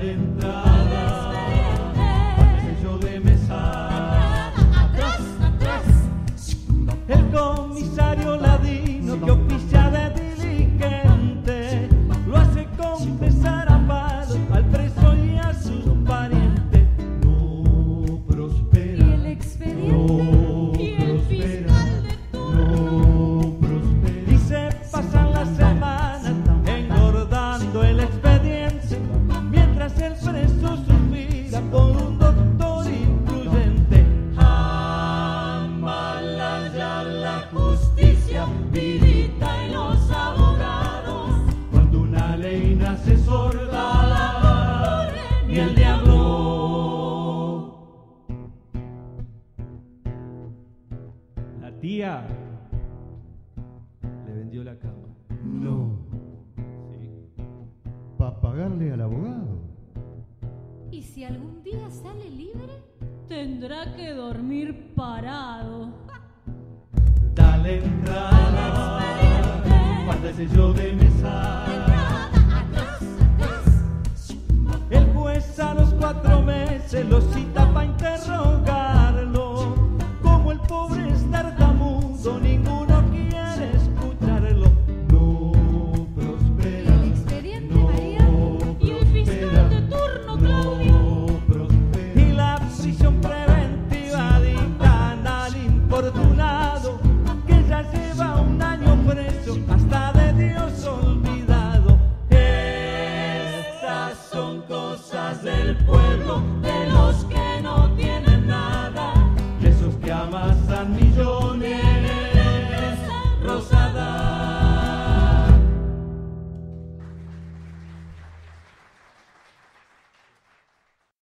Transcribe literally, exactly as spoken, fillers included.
Dale entrada al sello de mesa. Atrás, atrás. El comisario ladino que oficia de diligente lo hace confesar a palos al preso y a sus parientes. No prospera. Y el expediente. No Y el prospera. fiscal de turno. No prospera. Y se pasan las semanas engordando el expediente mientras el preso suspira por un doctor influyente. Amalan ya la justicia, Vidita y los abogados. Cuando una ley nace sorda, ni el diablo. La tía le vendió la cama. No. Sí. ¿Para pagarle al abogado? Y si algún día sale libre, tendrá que dormir parado. Dale entrada, falta el sello de mesa. Atrás, atrás. El juez a los cuatro meses lo cita para interrogarlo. Como el pobre es tartamudo, ninguno quiere escucharlo. No prospera. El expediente, no María. Y el fiscal de turno, Claudia. No prospera. Y la prisión preventiva dictan al infortunado que ya lleva un año preso, hasta de Dios olvidado. Estas son cosas del pueblo, de los que no tienen